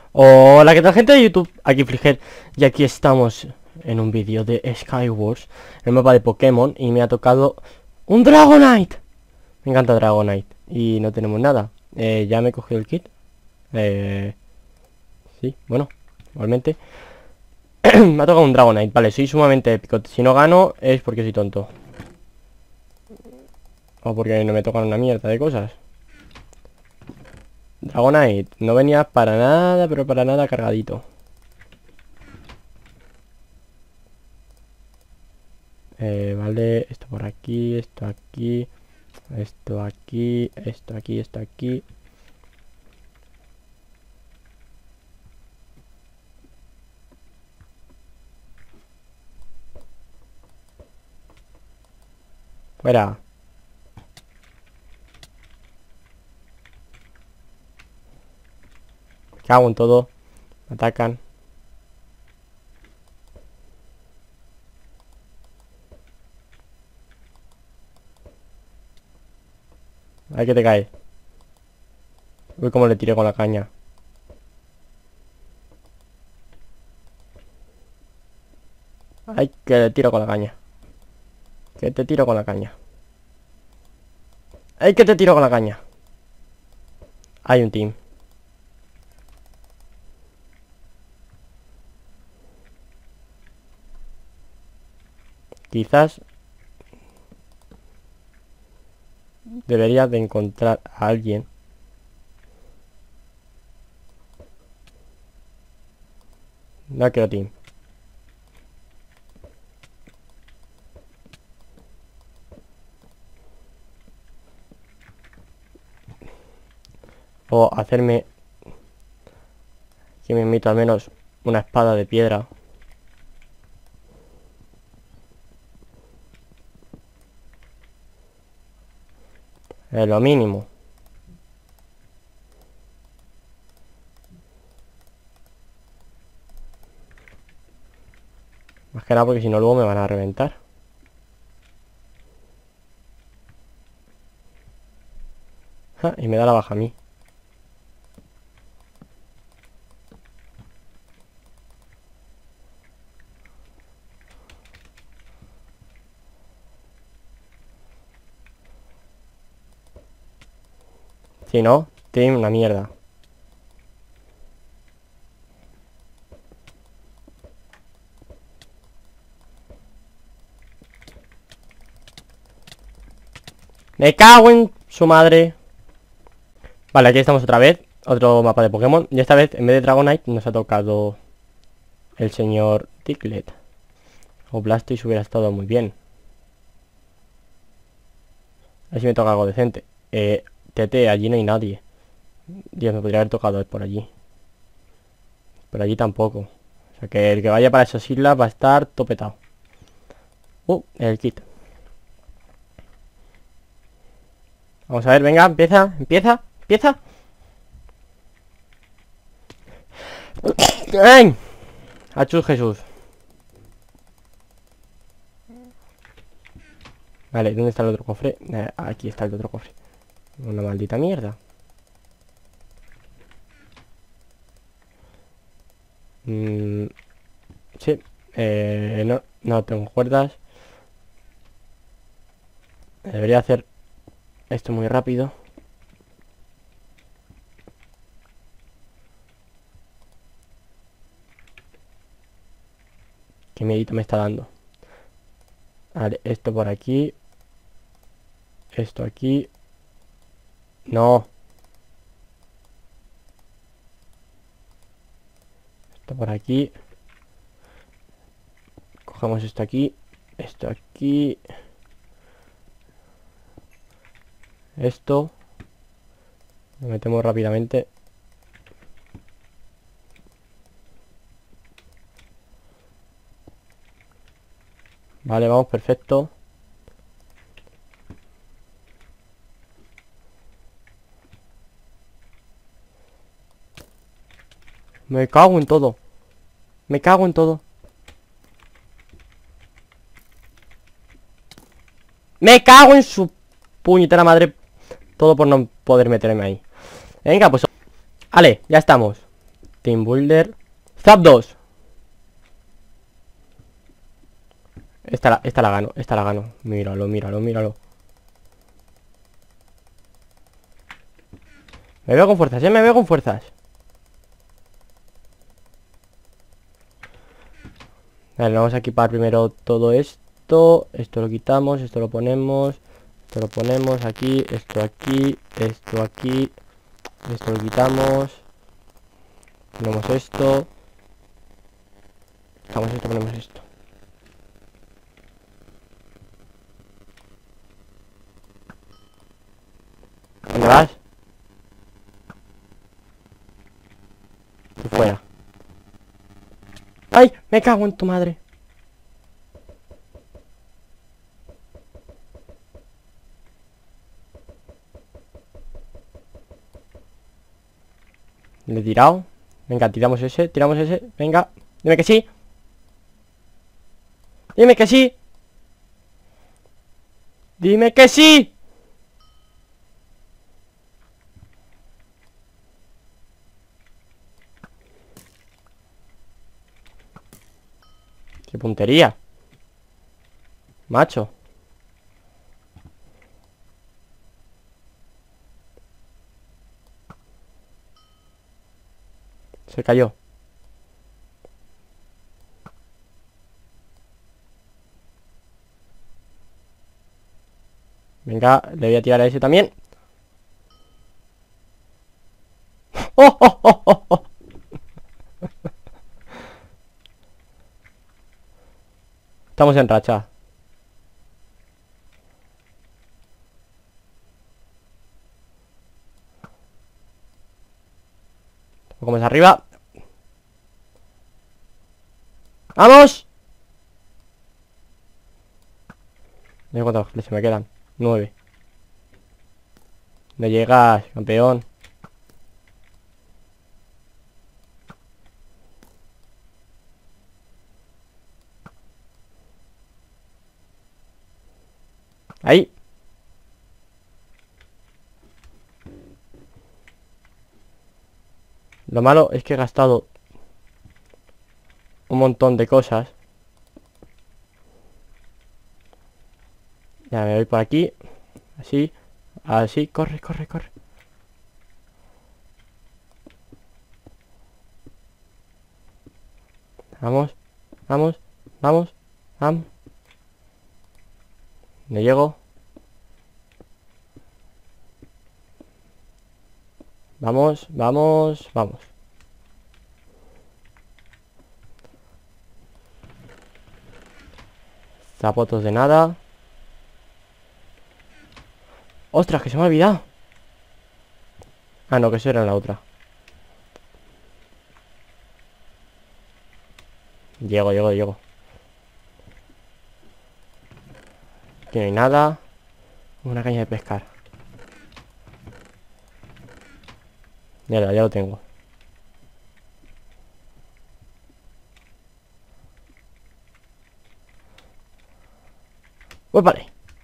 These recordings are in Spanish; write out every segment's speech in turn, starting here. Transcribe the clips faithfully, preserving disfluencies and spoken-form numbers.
Hola, ¿qué tal, gente de YouTube? Aquí Fliger, y aquí estamos en un vídeo de Skywars, el mapa de Pokémon, y me ha tocado un Dragonite. Me encanta Dragonite, y no tenemos nada. Eh, ya me he cogido el kit. Eh, sí, bueno, igualmente. Me ha tocado un Dragonite, vale, soy sumamente épico. Si no gano es porque soy tonto. O porque no me tocan una mierda de cosas. Dragonite, no venía para nada, pero para nada cargadito. Eh, vale, esto por aquí, esto aquí, esto aquí, esto aquí, esto aquí. Fuera. Me cago en todo. Me atacan. Ay, que te cae. Uy, cómo le tiré con la caña. Ay, que le tiro con la caña. Que te tiro con la caña. Ay, que te tiro con la caña. Hay un team. Quizás debería de encontrar a alguien. No quiero team. O hacerme que me invito al menos una espada de piedra. Es lo mínimo. Más que nada porque si no luego me van a reventar. Ja, y me da la baja a mí. Si no, team una mierda. Me cago en su madre. Vale, aquí estamos otra vez. Otro mapa de Pokémon. Y esta vez, en vez de Dragonite, nos ha tocado el señor Diglett. O Blastoise hubiera estado muy bien. A ver si me toca algo decente. Eh, T T, allí no hay nadie. Dios, me podría haber tocado por allí. Por allí tampoco. O sea que el que vaya para esas islas va a estar topetado. Uh, el kit. Vamos a ver, venga, empieza, empieza, empieza. ¡Ay! Achus Jesús. Vale, ¿dónde está el otro cofre? Eh, aquí está el otro cofre. Una maldita mierda. Mm, sí. Eh, no, no tengo cuerdas. Debería hacer esto muy rápido. Qué miedito me está dando. Vale, esto por aquí. Esto aquí. No. Esto por aquí. Cogemos esto aquí. Esto aquí. Esto. Lo metemos rápidamente. Vale, vamos, perfecto. Me cago en todo. Me cago en todo. Me cago en su puñetera madre. Todo por no poder meterme ahí. Venga, pues. Vale, ya estamos. Team Builder. Zapdos. Esta la, esta la gano, esta la gano. Míralo, míralo, míralo. Me veo con fuerzas, eh, me veo con fuerzas. Vale, vamos a equipar primero todo esto. Esto lo quitamos, esto lo ponemos. Esto lo ponemos aquí, esto aquí, esto aquí. Esto lo quitamos. Ponemos esto. Quitamos esto, ponemos esto. ¿Dónde vas? Tú fuera. ¡Ay! Me cago en tu madre. Le he tirado. Venga, tiramos ese, tiramos ese. Venga, dime que sí. Dime que sí. Dime que sí. Qué puntería, macho. Se cayó. Venga, le voy a tirar a ese también. ¡Oh, oh, oh, oh, oh! Estamos en racha. Como es arriba. ¡Vamos! Mira cuántas flechas me quedan. Nueve. No llegas, campeón. Ahí. Lo malo es que he gastado un montón de cosas. Ya me voy por aquí. Así. Así. Corre, corre, corre. Vamos. Vamos. Vamos. Vamos. No llego. Vamos, vamos, vamos. Zapatos de nada. ¡Ostras, que se me ha olvidado! Ah, no, que eso era la otra. Llego, llego, llego. Aquí no hay nada. Una caña de pescar. Mierda, ya lo tengo. Pues vale.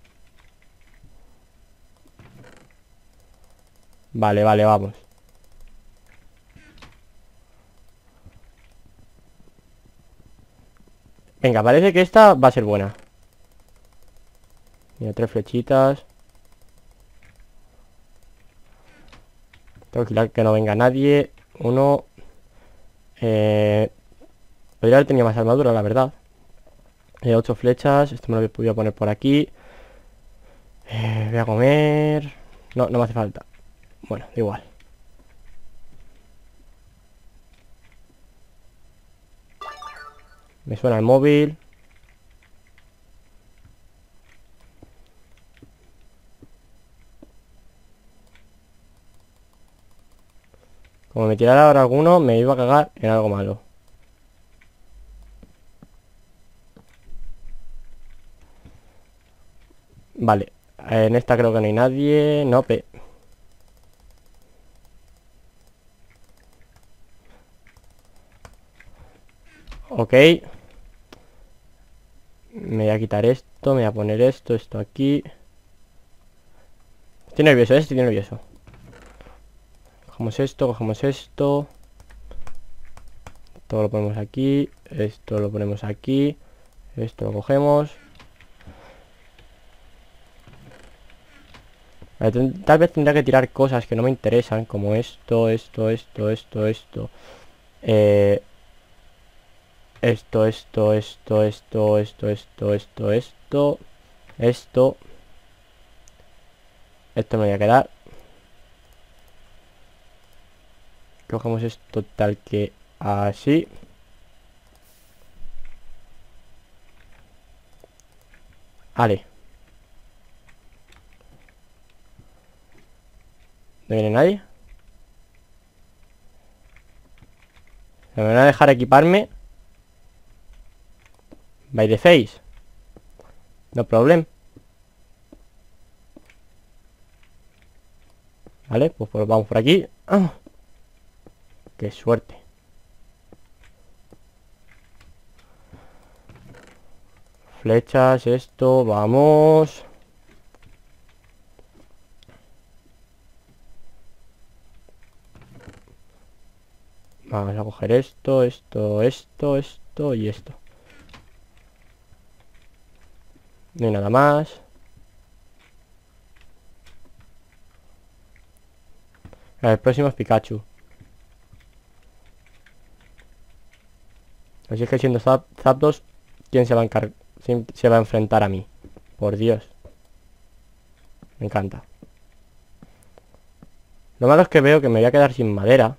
Vale, vale, vamos. Venga, parece que esta va a ser buena. Mira, tres flechitas. Tengo que vigilar que no venga nadie. Uno. Eh, podría haber tenido más armadura, la verdad. Eh, ocho flechas. Esto me lo voy a poner por aquí. Eh, voy a comer. No, no me hace falta. Bueno, da igual. Me suena el móvil. Como me tirara ahora alguno, me iba a cagar en algo malo. Vale, en esta creo que no hay nadie. No, pe... Ok. Me voy a quitar esto, me voy a poner esto, esto aquí. Estoy nervioso, ¿eh? Estoy nervioso. Cogemos esto, cogemos esto. Esto lo ponemos aquí. Esto lo ponemos aquí. Esto lo cogemos. Tal vez tendría que tirar cosas que no me interesan, como esto, esto, esto, esto, esto. Eh, esto, esto, esto, esto, esto, esto, esto, esto, esto. Esto me voy a quedar. Cogemos esto tal que así. Vale. ¿No viene nadie? ¿Me van a dejar equiparme? By the face. No problem. Vale, pues, pues vamos por aquí. ¡Ah! ¡Qué suerte! Flechas, esto, vamos. Vamos a coger esto, esto, esto, esto y esto. No hay nada más. El próximo es Pikachu. Así es que siendo Zap Zapdos, ¿quién se va a encargar? Se va a enfrentar a mí. Por Dios. Me encanta. Lo malo es que veo que me voy a quedar sin madera.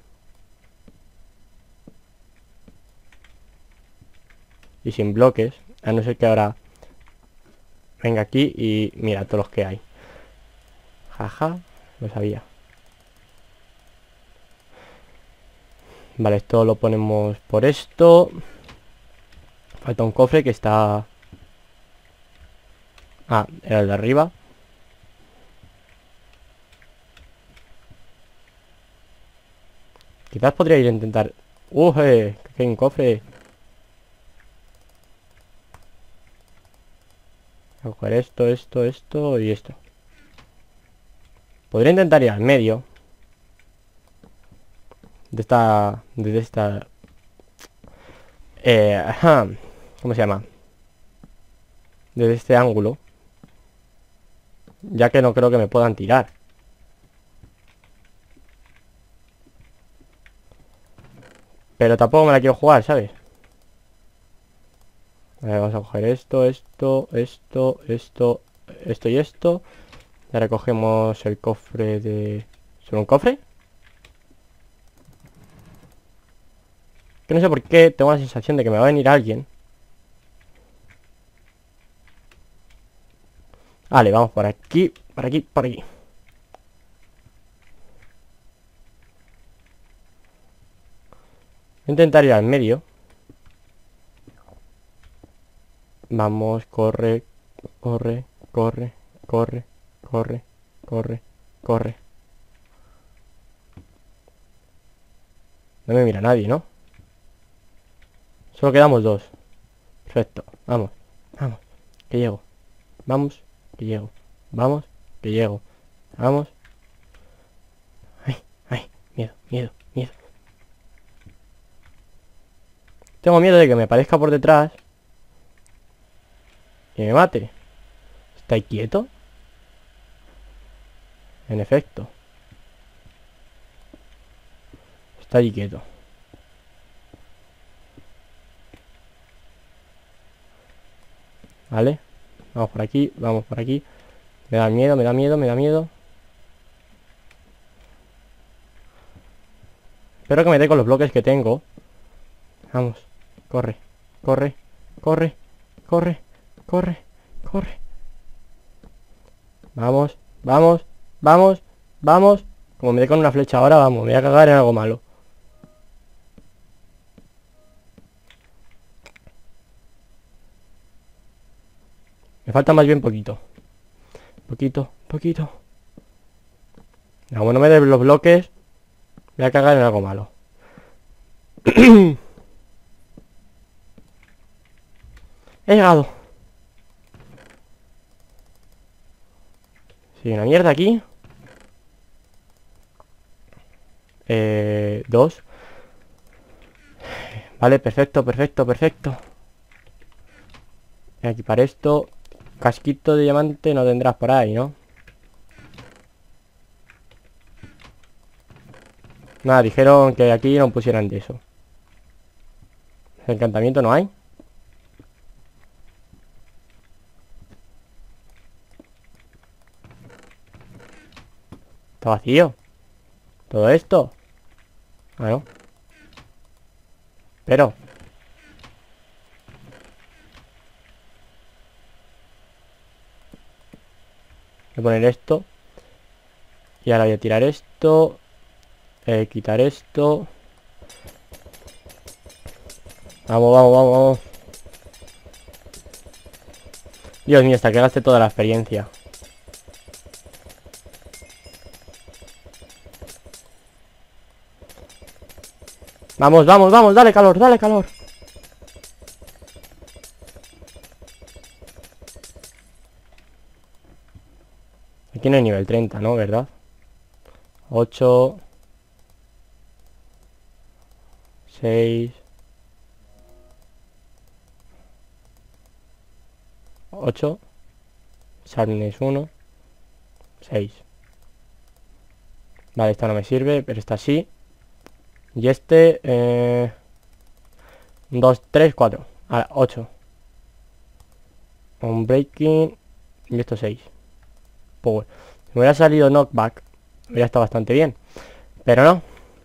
Y sin bloques. A no ser que ahora venga aquí y mira todos los que hay. Jaja, lo sabía. Vale, esto lo ponemos por esto. Falta un cofre que está... Ah, era el de arriba. Quizás podría ir a intentar... ¡Uh! Eh, que hay un cofre. Voy a coger esto, esto, esto y esto. Podría intentar ir al medio. De esta... De esta... Eh... Ajá. ¿Cómo se llama? Desde este ángulo. Ya que no creo que me puedan tirar. Pero tampoco me la quiero jugar, ¿sabes? A ver, vamos a coger esto, esto, esto, esto, esto y esto. Y ahora cogemos el cofre de... ¿Solo un cofre? Que no sé por qué tengo la sensación de que me va a venir alguien. Vale, vamos por aquí, por aquí, por aquí. Voy a intentar ir al medio. Vamos, corre, corre, corre, corre, corre, corre, corre. No me mira nadie, ¿no? Solo quedamos dos. Perfecto, vamos, vamos, que llego. Vamos, que llego. Vamos, que llego. Vamos. Ay, ay, miedo, miedo, miedo. Tengo miedo de que me aparezca por detrás y me mate. ¿Está ahí quieto? En efecto. Está ahí quieto. Vale. Vamos por aquí, vamos por aquí. Me da miedo, me da miedo, me da miedo. Espero que me dé con los bloques que tengo. Vamos. Corre, corre, corre, corre, corre, corre. Vamos, vamos, vamos, vamos. Como me dé con una flecha ahora, vamos, me voy a cagar en algo malo. Me falta más bien poquito. Poquito, poquito. Como no me dé los bloques, me voy a cagar en algo malo. He llegado. Sí, una mierda aquí. Eh, dos. Vale, perfecto, perfecto, perfecto. Voy a equipar esto. Casquito de diamante no tendrás por ahí, ¿no? Nada, dijeron que aquí no pusieran de eso. Encantamiento no hay. Está vacío. Todo esto. Bueno. Pero voy a poner esto. Y ahora voy a tirar esto. Eh, quitar esto. Vamos, vamos, vamos, vamos. Dios mío, hasta que gaste toda la experiencia. Vamos, vamos, vamos, dale calor, dale calor. Aquí no hay nivel treinta, ¿no? ¿Verdad? ocho seis ocho Sardines uno seis. Vale, esta no me sirve, pero esta sí. Y este eh, dos, tres, cuatro. Ahora, ocho. Un breaking. Y esto seis. Pues bueno, si me hubiera salido knockback hubiera estado bastante bien. Pero no.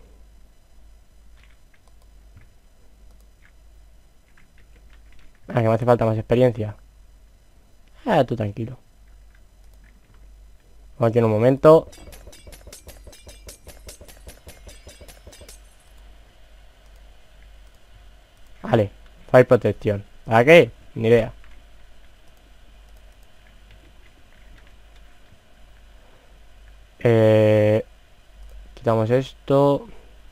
Ah, que me hace falta más experiencia. Ah, tú tranquilo. Vamos aquí en un momento. Vale, fire protección. ¿Para qué? Ni idea. Eh, quitamos esto.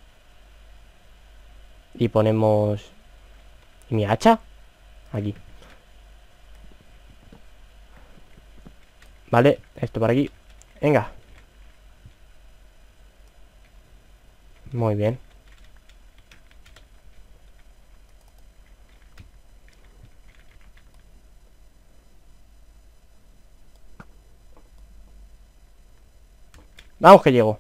Y ponemos... ¿Y mi hacha? Aquí. Vale, esto por aquí. Venga. Muy bien. Vamos que llego.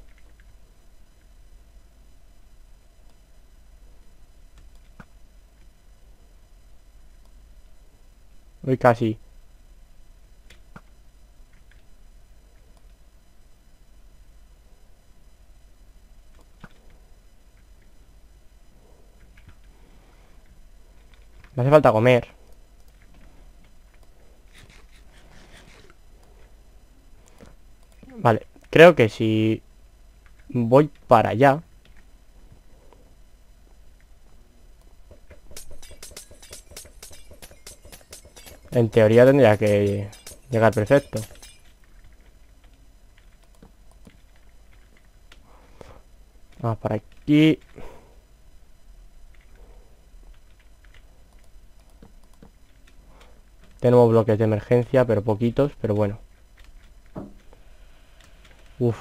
Uy, casi. Me hace falta comer. Vale, creo que si voy para allá. En teoría tendría que llegar perfecto. Vamos para aquí. Tenemos bloques de emergencia, pero poquitos, pero bueno. Uf.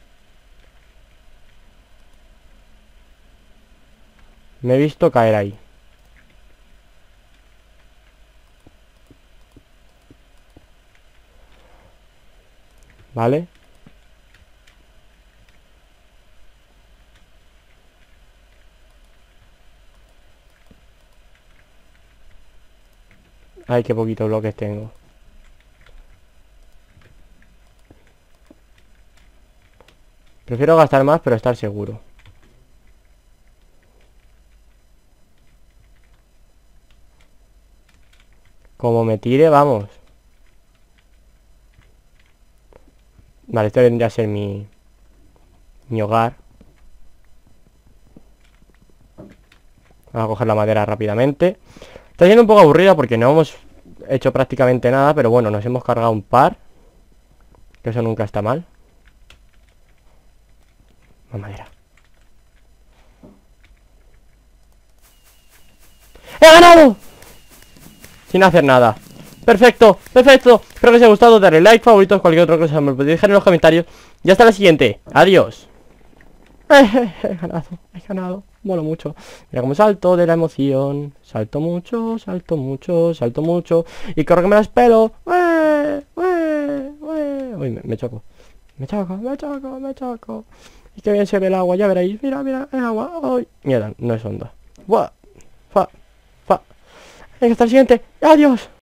Me he visto caer ahí. Vale. Ay, qué poquitos bloques tengo. Prefiero gastar más, pero estar seguro. Como me tire, vamos. Vale, esto vendría a ser mi Mi hogar. Vamos a coger la madera rápidamente. Está siendo un poco aburrida porque no hemos hecho prácticamente nada, pero bueno, nos hemos cargado un par, que eso nunca está mal. Más madera. ¡He ganado! Sin hacer nada. Perfecto, perfecto. Espero que os haya gustado. Darle like, favoritos, cualquier otra cosa me lo podéis dejar en los comentarios. Y hasta la siguiente. Adiós. Eh, he ganado, he ganado. Mola mucho. Mira cómo salto de la emoción. Salto mucho, salto mucho, salto mucho. Y corro que me las pelo. ¡Ué! ¡Ué! ¡Ué! Uy, me, me choco. Me choco, me choco, me choco. Y qué bien se ve el agua, ya veréis. Mira, mira, el agua. ¡Ay! Mierda, no es onda. ¡Buah! ¡Fa! ¡Fa! Hasta el siguiente. ¡Adiós!